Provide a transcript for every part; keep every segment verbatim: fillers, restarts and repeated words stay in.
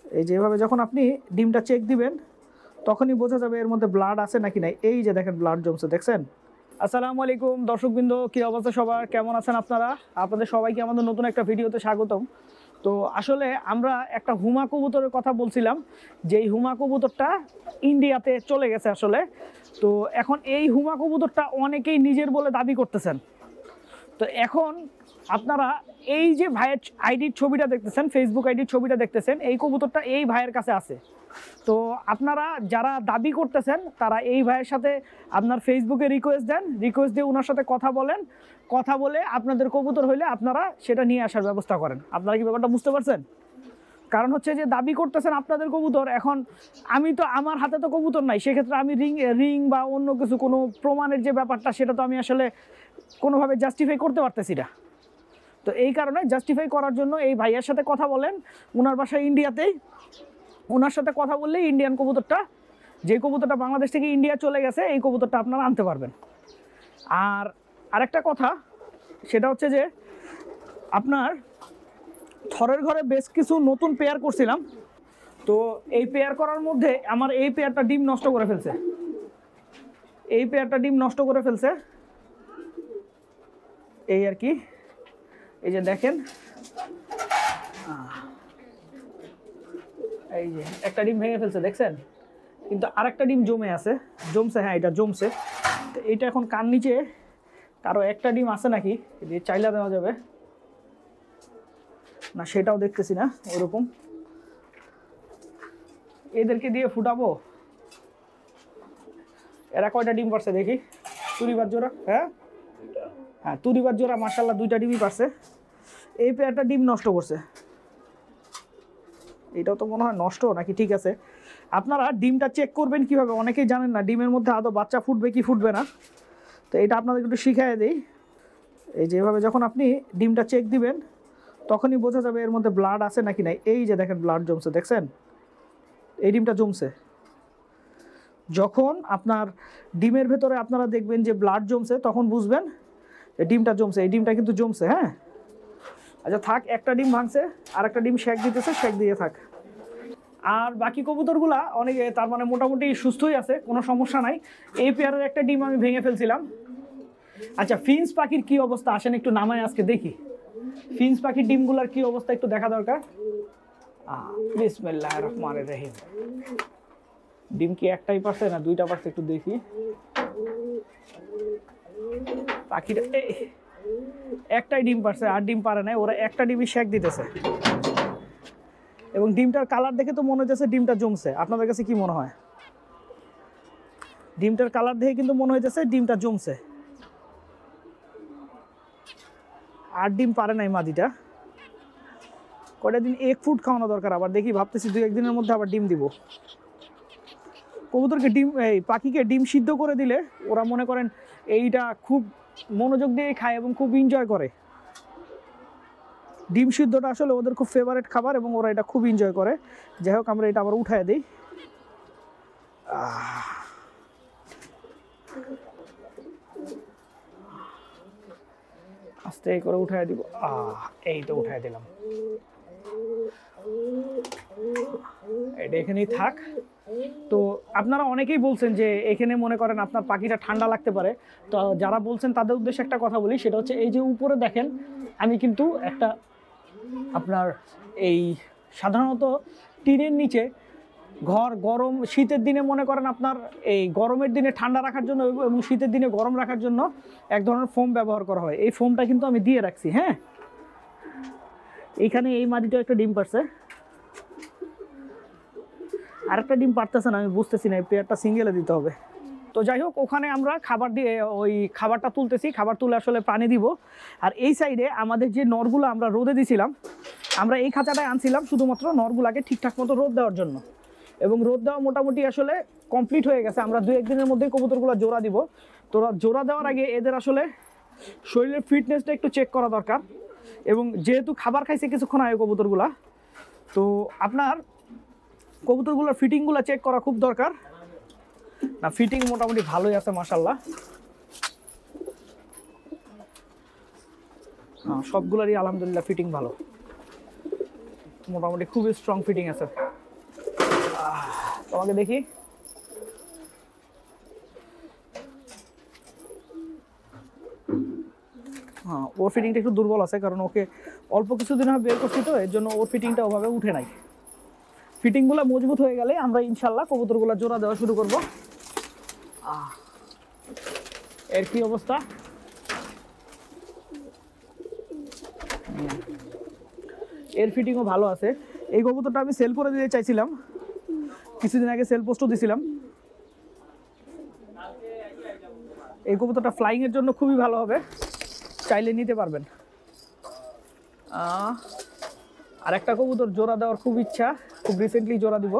এই যেভাবে যখন আপনি ডিমটা চেক দিবেন তখনই বোঝা যাবে এর মধ্যে ব্লাড আছে নাকি নাই। এই যে দেখেন ব্লাড জমছে, দেখছেন? আসসালামু আলাইকুম দর্শকবৃন্দ, কী অবস্থা সবার, কেমন আছেন আপনারা? আপনাদের সবাইকে আমাদের নতুন একটা ভিডিওতে স্বাগতম। তো আসলে আমরা একটা হুমা কবুতরের কথা বলছিলাম, যে এই হুমা কবুতরটা ইন্ডিয়াতে চলে গেছে আসলে। তো এখন এই হুমা কবুতরটা অনেকেই নিজের বলে দাবি করতেছেন। তো এখন আপনারা এই যে ভাইয়ের আইডির ছবিটা দেখতেছেন, ফেসবুক আইডির ছবিটা দেখতেছেন, এই কবুতরটা এই ভাইয়ের কাছে আছে। তো আপনারা যারা দাবি করতেছেন তারা এই ভাইয়ের সাথে আপনার ফেসবুকে রিকোয়েস্ট দেন, রিকোয়েস্ট দিয়ে ওনার সাথে কথা বলেন, কথা বলে আপনাদের কবুতর হইলে আপনারা সেটা নিয়ে আসার ব্যবস্থা করেন। আপনারা কি ব্যাপারটা বুঝতে পারছেন? কারণ হচ্ছে যে দাবি করতেছেন আপনাদের কবুতর, এখন আমি তো আমার হাতে তো কবুতর নাই, সেক্ষেত্রে আমি রিং রিং বা অন্য কিছু কোনো প্রমাণের যে ব্যাপারটা সেটা তো আমি আসলে কোনোভাবে জাস্টিফাই করতে পারতেছি না। তো এই কারণে জাস্টিফাই করার জন্য এই ভাইয়ের সাথে কথা বলেন, ওনার বাসা ইন্ডিয়াতেই, ওনার সাথে কথা বললেই ইন্ডিয়ান কবুতরটা, যে কবুতরটা বাংলাদেশ থেকে ইন্ডিয়া চলে গেছে, এই কবুতরটা আপনারা আনতে পারবেন। আর আরেকটা কথা, সেটা হচ্ছে যে আপনার থরের ঘরে বেশ কিছু নতুন পেয়ার করছিলাম। তো এই পেয়ার করার মধ্যে আমার এই পেয়ারটা ডিম নষ্ট করে ফেলছে, এই পেয়ারটা ডিম নষ্ট করে ফেলছে এই আর কি। এই যে দেখেন, এই যে একটা ডিম ভেঙে ফেলছে, দেখছেন? কিন্তু আরেকটা ডিম জমে আছে, জমছে, হ্যাঁ এটা জমছে। তো এইটা এখন কান নিচে কারো একটা ডিম আছে নাকি, দিয়ে চাইলা দেওয়া যাবে না, সেটাও দেখতেছি না ওরকম। এদেরকে দিয়ে ফুটাবো। এরা কয়টা ডিম পারছে দেখি? তুরিবার জোড়া, হ্যাঁ হ্যাঁ তুরিবার জোড়া মাশাআল্লাহ দুইটা ডিমই পারছে। এই পেয়ারটা ডিম নষ্ট করছে, এটাও তো মনে হয় নষ্ট নাকি, ঠিক আছে। আপনারা ডিমটা চেক করবেন কিভাবে, অনেকেই জানেন না ডিমের মধ্যে আদৌ বাচ্চা ফুটবে কি ফুটবে না। তো এটা আপনাদেরকে একটু শিখিয়ে দিই। এই যেভাবে যখন আপনি ডিমটা চেক দিবেন তখনই বোঝা যাবে এর মধ্যে ব্লাড আছে নাকি নাই। এই যে দেখেন ব্লাড জমছে, দেখছেন? এই ডিমটা জমছে। যখন আপনার ডিমের ভেতরে আপনারা দেখবেন যে ব্লাড জমছে তখন বুঝবেন যে ডিমটা জমছে। এই ডিমটা কিন্তু জমছে, হ্যাঁ। আচ্ছা থাক, একটা ডিম ভাঙছে, আর একটা ডিম শেক দিতেছে, শেক দিয়ে থাক। আর বাকি কবুতরগুলা অনেকে তার মানে মোটামুটি সুস্থই আছে, কোনো সমস্যা নাই। এই পেয়ারের একটা ডিম আমি ভেঙে ফেলছিলাম। আচ্ছা ফিন্স পাখির কি অবস্থা, আসেন একটু নামায় আজকে দেখি ফিন্স পাখির ডিমগুলার কি অবস্থা, একটু দেখা দরকার। বিসমিল্লাহির রহমানির রহিম। ডিম কি একটাই পারছে না দুইটা পারছে, একটু দেখি। পাখিটা একটাই ডিম পারছে, আর ডিম পারে নাই, ওরা একটা ডিমই শেক দিতেছে। এবং ডিমটার কালার দেখে তো মনে হচ্ছে ডিমটা জমছে। আপনাদের কাছে কি মনে হয়? ডিমটার কালার দেখে কিন্তু মনে হইতেছে ডিমটা জমছে। আর ডিম পারে নাই মাদিটা, কয়টা দিন এক ফুট খাওয়ানো দরকার। আবার দেখি, ভাবতেছি দু একদিনের মধ্যে আবার ডিম দিব। কবুতরকে ডিম, এই পাখিকে ডিম সিদ্ধ করে দিলে ওরা মনে করেন এইটা খুব মনোযোগ দিয়ে খায় এবং খুব এনজয় করে। ডিম সিদ্ধটা আসলে ওদের খুব ফেভারিট খাবার এবং ওরা এটা খুব এনজয় করে। যাই হোক, আমরা এটা আবার উঠায় দিই। আস্তে করে উঠায় দিব। আহ এই তো উঠায় দিলাম, এটা এখানেই থাক। তো আপনারা অনেকেই বলছেন যে এখানে মনে করেন আপনার পাখিটা ঠান্ডা লাগতে পারে। তো যারা বলছেন তাদের উদ্দেশ্যে একটা কথা বলি, সেটা হচ্ছে এই যে উপরে দেখেন আমি কিন্তু একটা আপনার এই সাধারণত টিনের নিচে ঘর গরম শীতের দিনে মনে করেন আপনার এই গরমের দিনে ঠান্ডা রাখার জন্য এবং শীতের দিনে গরম রাখার জন্য এক ধরনের ফোম ব্যবহার করা হয়। এই ফোমটা কিন্তু আমি দিয়ে রাখছি, হ্যাঁ। এইখানে এই মাটিটা একটা ডিম পারছে, আরেকটা ডিম পারতেছে না, আমি বুঝতেছি না, এই পেয়ারটা সিঙ্গেলে দিতে হবে। তো যাই হোক, ওখানে আমরা খাবার দিয়ে ওই খাবারটা তুলতেছি, খাবার তুলে আসলে পানি দিব। আর এই সাইডে আমাদের যে নরগুলো আমরা রোদে দিছিলাম, আমরা এই খাঁচাটায় আনছিলাম শুধুমাত্র নরগুলাকে ঠিকঠাক মতো রোদ দেওয়ার জন্য। এবং রোদ দেওয়া মোটামুটি আসলে কমপ্লিট হয়ে গেছে। আমরা দু একদিনের মধ্যেই কবুতরগুলো জোড়া দিব। তো জোড়া দেওয়ার আগে এদের আসলে শরীরের ফিটনেসটা একটু চেক করা দরকার। এবং যেহেতু খাবার খাইছে কিছুক্ষণ আগে কবুতরগুলা, তো আপনার কবুতরগুলোর ফিটিংগুলো চেক করা খুব দরকার। না ফিটিং মোটামুটি ভালোই আছে মাশাআল্লাহ। হ্যাঁ সবগুলোরই আলহামদুলিল্লাহ ফিটিং ভালো, মোটামুটি খুবই স্ট্রং ফিটিং আছে। তোমাকে দেখি, হ্যাঁ ওর ফিটিংটা একটু দুর্বল আছে, কারণ ওকে অল্প কিছুদিন হবে বের করছি তো, এর জন্য ওর ফিটিংটা ওভাবে উঠে নাই। ফিটিংগুলো মজবুত হয়ে গেলে আমরা ইনশাল্লাহ কবুতরগুলো জোড়া দেওয়া শুরু করব। এর কি অবস্থা, এর ফিটিংও ভালো আছে। এই কবুতরটা আমি সেল করে দিতে চাইছিলাম, কিছুদিন আগে সেল পোস্টও দিছিলাম। এই কবুতরটা ফ্লাইং এর জন্য খুবই ভালো হবে, চাইলে নিতে পারবেন। আর একটা কবুতর জোড়া দেওয়ার খুব ইচ্ছা, খুব রিসেন্টলি জোড়া দিব।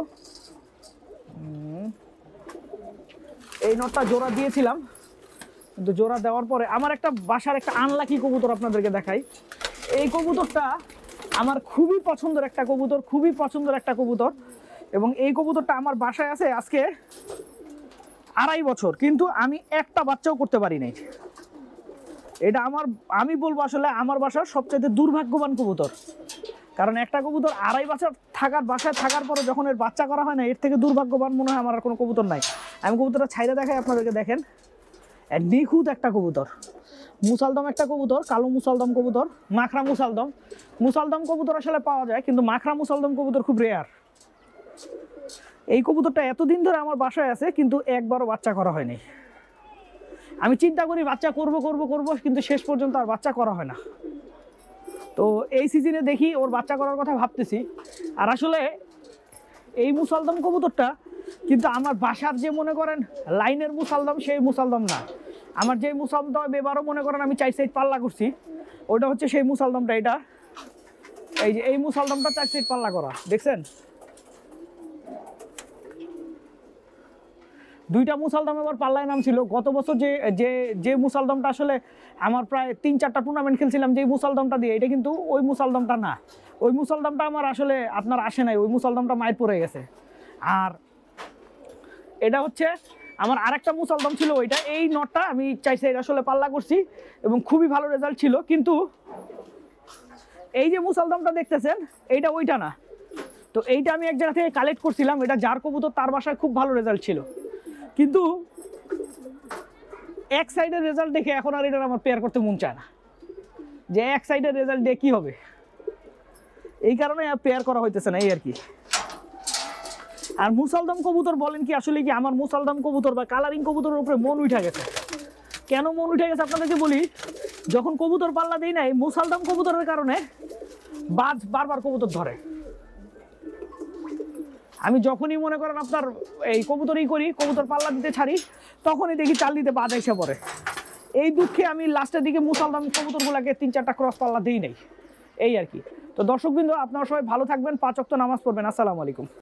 এই নটটা জোড়া দিয়েছিলাম, কিন্তু জোড়া দেওয়ার পরে আমার একটা বাসার একটা আনলাকি কবুতর আপনাদেরকে দেখাই। এই কবুতরটা আমার খুবই পছন্দের একটা কবুতর, খুবই পছন্দের একটা কবুতর, এবং এই কবুতরটা আমার বাসায় আছে আজকে আড়াই বছর, কিন্তু আমি একটা বাচ্চাও করতে পারি নাই। এটা আমার, আমি বলবো আসলে আমার বাসার সবচেয়ে দুর্ভাগ্যবান কবুতর, কারণ একটা কবুতর আড়াই বছর থাকার বাসায় থাকার পরে যখন এর বাচ্চা করা হয় না, এর থেকে দুর্ভাগ্যবান মনে হয় আমার আর কোনো কবুতর নাই। আমি কবুতরটা ছাইরে দেখাই আপনাদেরকে, দেখেন নিখুঁত একটা কবুতর, মুসালদম একটা কবুতর, কালো মুসালদম কবুতর, মাখরা মুসালদম। মুসালদম কবুতর আসলে পাওয়া যায়, কিন্তু মাখরা মুসালদম কবুতর খুব রেয়ার। এই কবুতরটা এতদিন ধরে আমার বাসায় আছে, কিন্তু একবারও বাচ্চা করা হয়নি। আমি চিন্তা করি বাচ্চা করব করব করব, কিন্তু শেষ পর্যন্ত আর বাচ্চা করা হয় না। তো এই সিজনে দেখি ওর বাচ্চা করার কথা ভাবতেছি। আর আসলে এই মুসালদম কবুতরটা কিন্তু আমার বাসার যে মনে করেন লাইনের মুসালদম, সেই মুসালদম না। আমার যে মুসালদম এবারও মনে করেন আমি চার সাইড পাল্লা করছি, ওটা হচ্ছে সেই মুসালদমটা। এটা এই যে এই মুসালদমটা চার সাইড পাল্লা করা, দেখছেন? দুইটা মুসালদম এবার পাল্লায় নাম ছিল। গত বছর যে যে যে মুসালদমটা আসলে আমার প্রায় তিন চারটা টুর্নামেন্ট খেলছিলাম যে মুসালদমটা দিয়ে, এটা কিন্তু ওই মুসালদমটা না। ওই মুসালদমটা আমার আসলে আপনার আসে নাই, ওই মুসালদমটা মায়ের পড়ে গেছে। আর এটা হচ্ছে আমার আরেকটা মুসালদম ছিল, ওইটা এই নটটা আমি চাইছি এটা আসলে পাল্লা করছি এবং খুবই ভালো রেজাল্ট ছিল। কিন্তু এই যে মুসালদমটা দেখতেছেন, এইটা ওইটা না। তো এইটা আমি এক জায়গা থেকে কালেক্ট করছিলাম, এটা যার কবুতর তার বাসায় খুব ভালো রেজাল্ট ছিল, কিন্তু এক সাইডের রেজাল্ট দেখে এখন আর এটা আমার পেয়ার করতে মন চায় না, যে এক সাইডের রেজাল্ট দিয়ে কি হবে। এই কারণে আর পেয়ার করা হইতেছে না, এই আর কি। আর মুসালদম কবুতর বলেন কি, আসলে কি আমার মুসালদম কবুতর বা কালারিং কবুতরের উপরে মন উঠে গেছে। কেন মন উঠে গেছে আপনাদেরকে বলি। যখন কবুতর পাল্লা দেই নাই, মুসালদম কবুতরের কারণে বাজ বারবার কবুতর ধরে। আমি যখনই মনে করেন আপনার এই কবুতরই করি, কবুতর পাল্লা দিতে ছাড়ি, তখনই দেখি চাল দিতে বাজ এসে পড়ে। এই দুঃখে আমি লাস্টের দিকে মুসালদম কবুতরগুলোকে তিন চারটা ক্রস পাল্লা দিই নাই, এই আর কি। তো দর্শকবৃন্দ, আপনারা সবাই ভালো থাকবেন, পাঁচ ওয়াক্ত নামাজ পড়বেন। আসসালামু আলাইকুম।